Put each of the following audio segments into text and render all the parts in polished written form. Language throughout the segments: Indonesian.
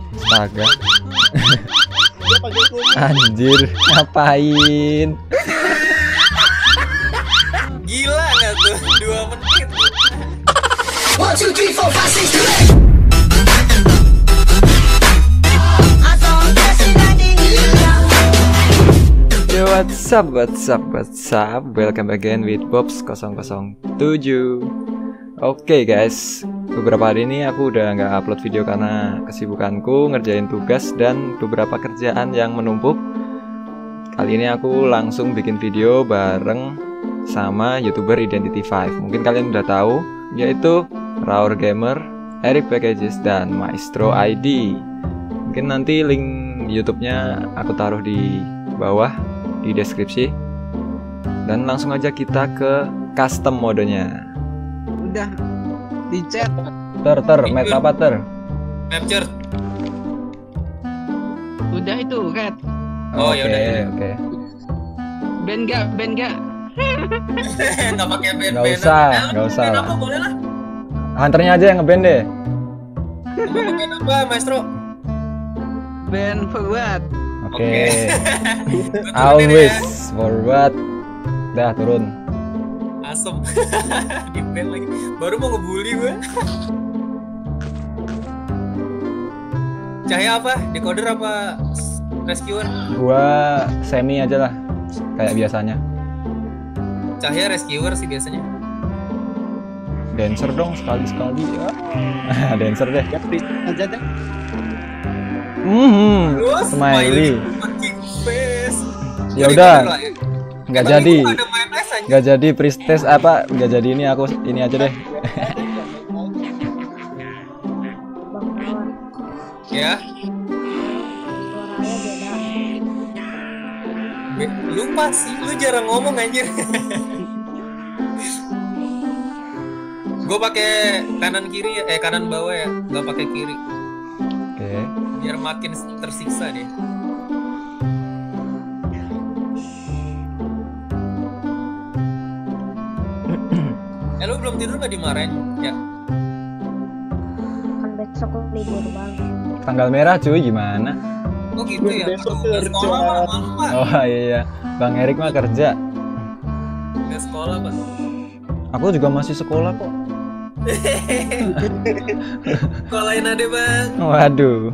Astaga. Dia pakai kumis. Anjir, ngapain? Gila nggak tuh? 2 menit. 1, 2, 3, 4, 5, 6, 7. Yo, what's up? Welcome again with Bobs 007. Oke guys, beberapa hari ini aku udah nggak upload video karena kesibukanku ngerjain tugas dan beberapa kerjaan yang menumpuk. Kali ini aku langsung bikin video bareng sama YouTuber Identity 5. Mungkin kalian udah tahu, yaitu Raur Gamer, Eric Packages, dan Maestro ID. Mungkin nanti link YouTube-nya aku taruh di bawah di deskripsi. Dan langsung aja kita ke custom modenya. Udah di chat. Map apa ter? Capture. Udah itu Red. Oh, yaudah. Oke. Ben gak? Nggak pakai band. Nggak usah lah. Apa boleh lah? Hunternya aja yang ngeband deh. Mau pakai apa, Maestro? Ben forward. Oke. Always forward. Dah turun. Asem. Di band lagi. Baru mau ngebully gue. Cahaya apa? Decoder apa rescuer? Gua semi aja lah, kayak biasanya. Cahaya rescuer sih biasanya. Dancer dong sekali ya. Dancer deh. Ya free aja deh. Terus Smiley. fucking face. Ya Gue udah. decoder lah ya. Nggak Emang jadi. itu ada mayonnaise anjing? Nggak jadi priestess apa? Nggak jadi ini aku ini aja deh. Ya. Lupa sih, lu jarang ngomong anjir. Gue pakai kanan kiri ya, kanan bawah ya, nggak pakai kiri. Oke. Biar makin tersiksa deh. Lu belum tidur nggak dimarahin? Ya. Kan besok libur bang. Tanggal merah cuy gimana? Oh gitu ya. Besok Aduh, nggak kerja. sekolah Pak, maaf Pak. Oh iya. Bang Erik mah kerja. Nggak sekolah Pak. Aku juga masih sekolah kok. Sekolahin ade Bang. Waduh.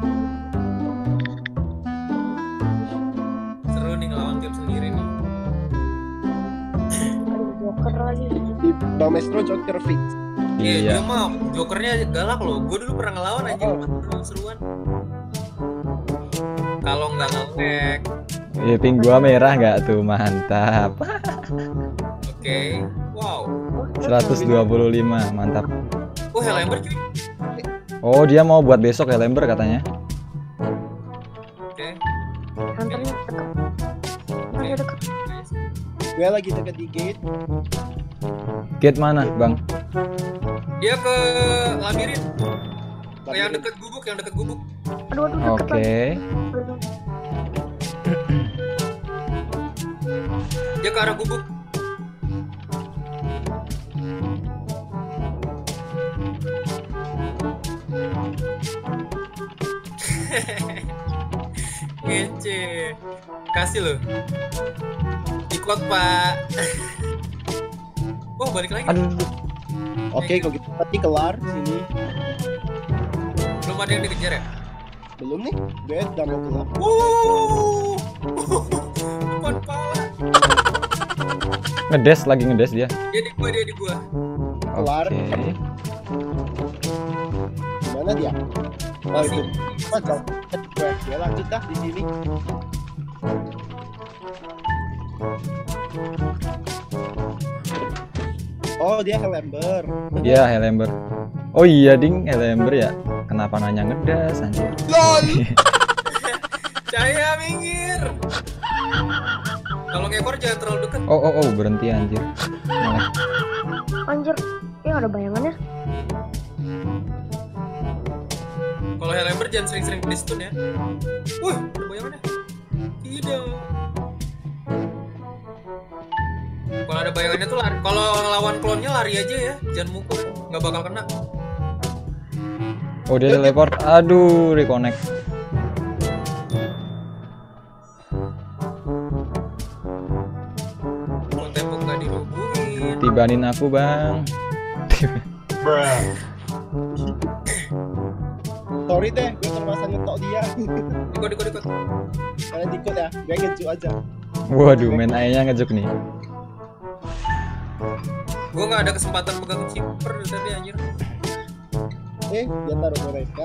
Seru nih ngelawan tim sendiri nih. Aduh joker lagi. Di Bang Maestro Joker fix. Dia Iya. mah jokernya galak loh. Gue dulu pernah ngelawan aja seru-seruan. Kalau nggak nge-lag. Iya, ping gua merah nggak tuh, mantap. Oke. Wow. 125, mantap. Oh, Hellember cuy. Oh, dia mau buat besok ya Lember katanya. Oke. Hunternya deket. Hunternya deket. Gue lagi deket di gate. Gate mana, Bang? Dia ke labirin. Yang deket gubuk, Aduh deket Oke. lagi. Dia ke arah gubuk. Ngece. Kasih loh. Ikut Pak. Wah, balik lagi. Aduh. Oke, kalau gitu nanti kelar sini. Belum ada yang dikejar ya? Belum nih, gue udah mau kelar. Depan pala. Lagi ngedes dia. Dia di gua. Kelar. Oke. Gimana dia? Oh itu. Mas, gue lanjut dah di sini. Oh dia Hellember. Iya, Hellember. Oh iya, ding, Hellember ya. Kenapa nanya ngedes anjir? LOL. Cahaya minggir. Kalau ngekor jangan terlalu dekat. Oh, berhenti anjir. Malah. Anjir. Ya ada bayangannya. Kalau Hellember jangan sering-sering di stun ya. Ada bayangannya. Tidak. Kalau ada bayangannya tuh lari. Kalau ngelawan klonnya lari aja ya, jangan mukul, nggak bakal kena. Oh dia teleport. Aduh, reconnect. Kalau tembok nggak dihubungin. Tibanin aku bang. Sorry deh, gue terpaksa ngetok dia. Ikut. Kalian ikut ya, gue ngejuk aja. Waduh, main ayahnya ngejuk nih. Gue nggak ada kesempatan pegang chipper tadi anjir. Dia taruh mereka.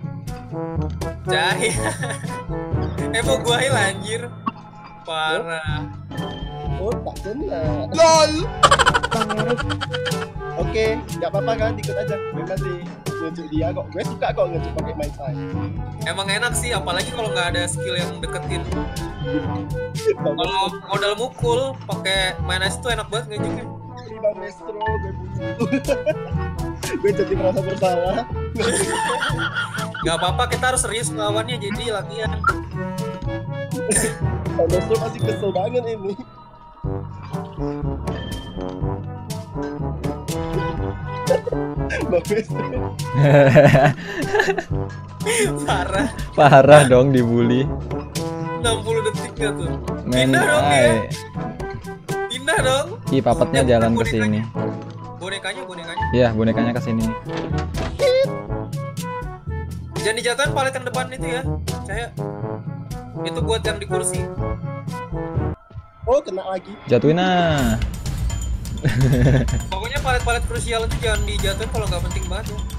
Cahaya. Mau gua heal anjir. Parah. Oh, tak kena. Bang Erik. Oke, nggak apa-apa kan, ikut aja. Gue masih ngejuk dia kok. Gue suka kok ngejuk pakai main saya. Emang enak sih, apalagi kalau nggak ada skill yang deketin. Kalau modal mukul pakai main ice tuh enak banget ngejeknya. Bang Maestro, gue bunuh. Gue jadi merasa bersalah. Gak apa-apa, kita harus serius melawannya, jadi latihan. Bang Maestro masih kesel banget ini. Bang Maestro. Parah dong dibully. 60 detik gak tuh? Main Pindah dong ya. ay. Pindah dong. Ih, papatnya jalan ke sini. Bonekanya. Iya, bonekanya ke sini. Jangan dijatuhin palet yang depan itu ya. Saya. Itu buat yang di kursi. Oh, kena lagi. Jatuhin ah. Pokoknya palet-palet krusial itu jangan dijatuhin kalau nggak penting banget ya.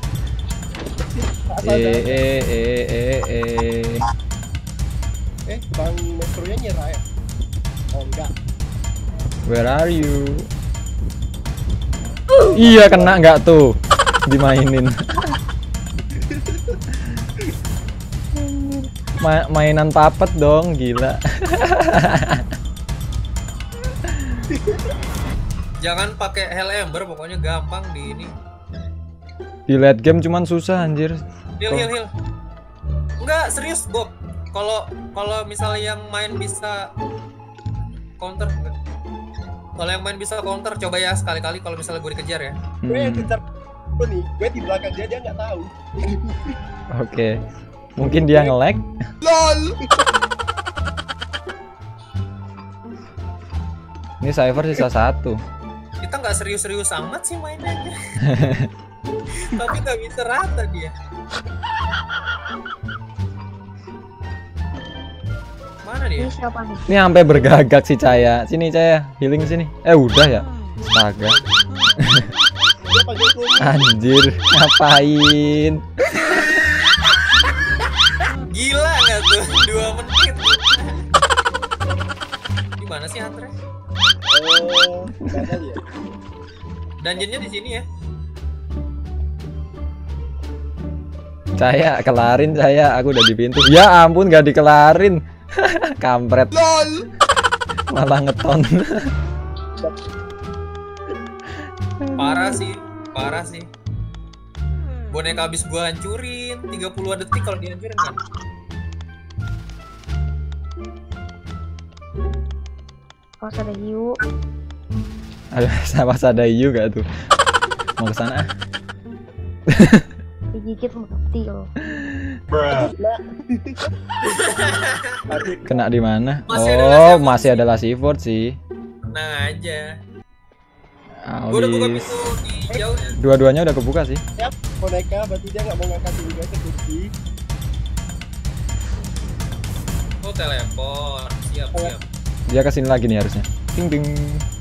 Bang Maestro-nya nyerah ya? Oh, enggak. Where are you? Iya, kena nggak tuh? Dimainin. Mainan papet dong, gila. Jangan pakai Hell Ember, pokoknya gampang di ini. Di late game cuman susah anjir. Heal. Enggak, serius Bob. Kalau misalnya yang main bisa counter, kalau yang main bisa counter, coba ya sekali-kali kalau misalnya gue dikejar ya. Gue kejar nih, gue di belakang dia nggak tahu. Oke. Mungkin dia nge-lag. LOL. Ini Cypher sisa 1. Kita nggak serius-serius amat sih mainnya. Tapi nggak bisa rata dia. Mana dia? Ini siapa nih? Ini sampai bergagak si Caya. Sini Caya, healing sini. Udah ya. Astaga. Dia panggil gue. Anjir, ngapain? Gila nggak tuh? 2 menit. Gimana sih antre? Oh, mana dia? Dungeonnya di sini ya. Caya, kelarin Caya. Aku udah di pintu. Ya ampun, gak dikelarin. Kampret. LOL. Malah ngeton. Parah sih. Boneka habis gua hancurin 30 detik kalau dihancurin kan. Pas ada hiu. Aduh, sama ada Yu gak tuh? Mau kesana? Digigit mati loh. Kena di mana? Masih ada Oh, Lasivort masih sih. ada Lasivort sih. Tenang aja. Gua udah buka Audis. pintu di jauh ya. Dua-duanya udah kebuka sih. Siap, boneka, berarti dia nggak mau ngangkat juga ke kursi. Oh, teleport. Siap. Dia kesini lagi nih harusnya. Ding ding.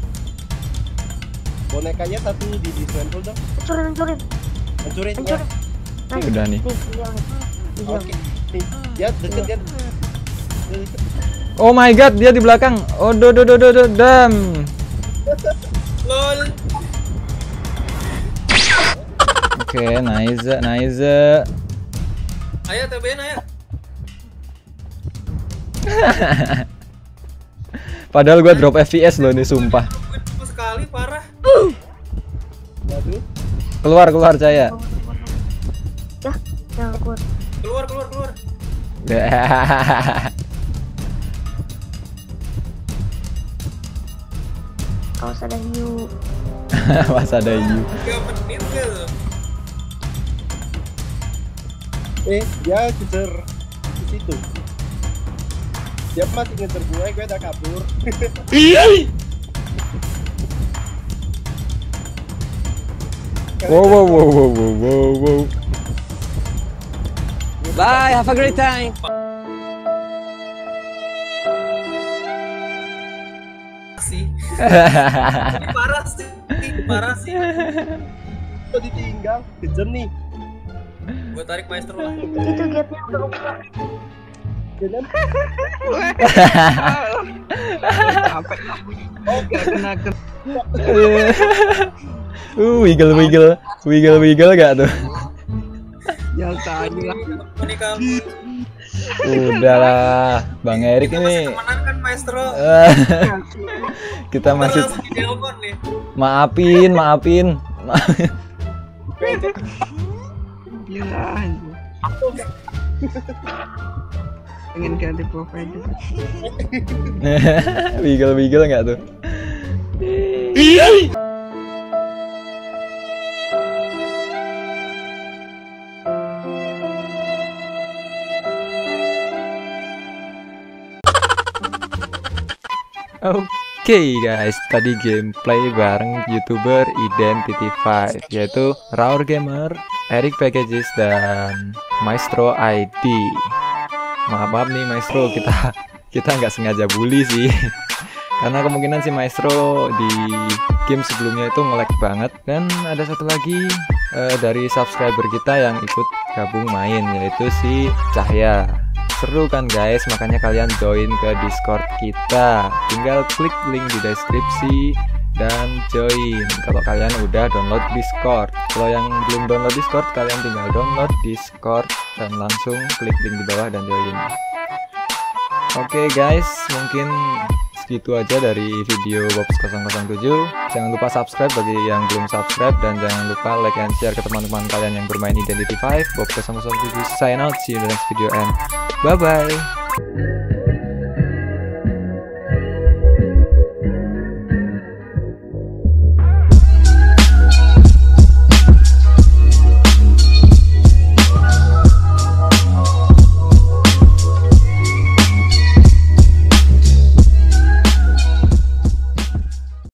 Bonekanya satu di dismantle dong. Hancurin. Hancurin ya. Nah, Udah nih. hilang. Oke, nih, dia deket dia. Oh my god, dia di belakang. Oh dam. LOL. Oke, nice. Ayo TBN ayo. Padahal gua drop FPS loh nih, sumpah. Gue cuma sekali parah. Waduh, Keluar Caya. Ya, yang kuat. Keluar. Awas ada hiu. Mas ada Yu. 3 menit gitu. Dia kejar di situ. Dia masih ngejar gue udah kabur. Wow. Bye, have a great time. Sih. Parah sih. Kok ditinggal? Kejar nih. Gue tarik maestro lah. Itu gate-nya udah kebuka. Jangan. Sampai gak kena Wiggle gak tuh? yang tadi lah. Ini kamu Udahlah, Bang Erik ini. temenan kan maestro. Kita masih Langsung di telepon nih. maafin. Gila anjir. Pengen ganti provider. Wiggle nggak tuh? Oke guys, tadi gameplay bareng YouTuber Identity 5, yaitu Raur Gamer, Erik Packages, dan Maestro ID. Maaf nih Maestro, kita nggak sengaja bully sih. Karena kemungkinan si Maestro di game sebelumnya itu nge-lag banget. Dan ada satu lagi dari subscriber kita yang ikut gabung main, yaitu si Cahya. Seru kan guys, makanya kalian join ke Discord kita. Tinggal klik link di deskripsi dan join kalau kalian udah download Discord. Kalau yang belum download Discord, kalian tinggal download Discord dan langsung klik link di bawah dan join. Oke guys, mungkin segitu aja dari video Bobs 007. Jangan lupa subscribe bagi yang belum subscribe, dan jangan lupa like and share ke teman-teman kalian yang bermain Identity 5. Bobs 007 sign out, see you in the next video and bye bye.